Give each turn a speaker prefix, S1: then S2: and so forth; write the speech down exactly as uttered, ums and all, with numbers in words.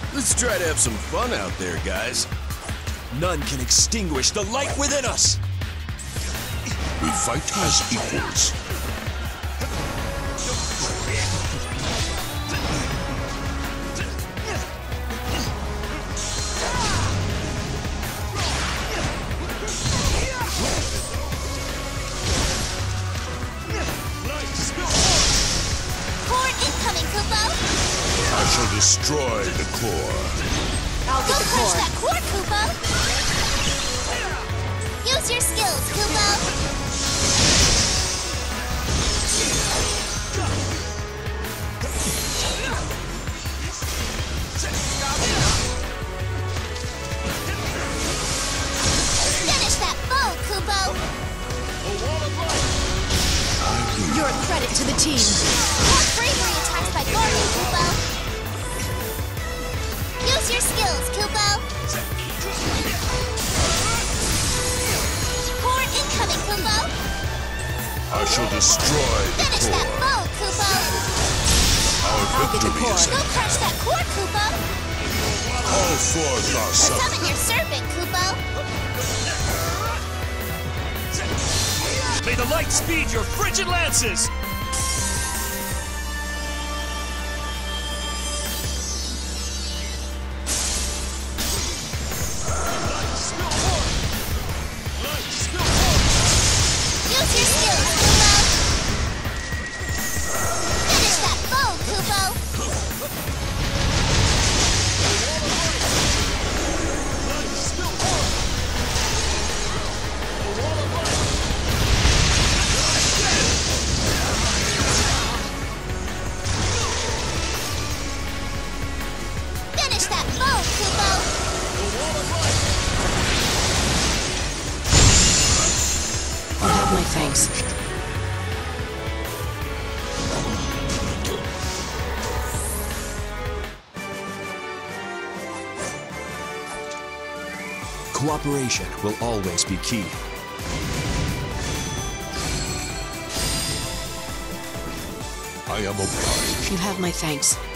S1: Let's try to have some fun out there, guys.
S2: None can extinguish the light within us!
S3: We fight as equals.
S4: Core incoming, Kupo!
S3: I shall destroy the core.
S4: I'll get the core. That core, Kupo! Use your skills, Kupo! Finish that bow, Kupo!
S5: You're a credit to the team.
S4: Core bravery attacks by guarding, Kupo! Use your skills, Kupo! Core incoming, Kupo!
S3: I shall destroy the
S4: Finish
S3: core.
S4: that bow, Kupo!
S3: Our
S5: I'll get the
S3: victory
S5: core.
S3: is
S4: Go crush that core, Kupo!
S3: all forth our suffering.
S4: Summon your serpent, Kupo!
S2: May the light speed your frigid lances!
S4: Use your skills, Kupo! Finish that bow, Kupo! Finish that bow, Kupo!
S5: You have my thanks.
S2: Cooperation will always be key.
S3: I am obliged.
S5: You have my thanks.